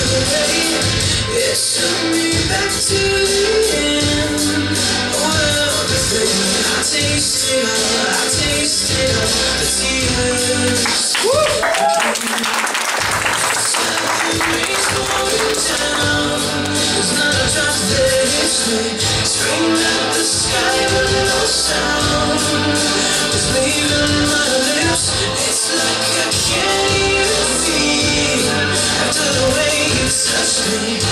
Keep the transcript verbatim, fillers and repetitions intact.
away. It took me back to the end. Oh, everything I tasted, I tasted all the tears. Seven rains pouring down. There's not a drop that hits me. Scream at the sky with no sound. It's leaving my lips. It's like I can't even feel after the way you touch me.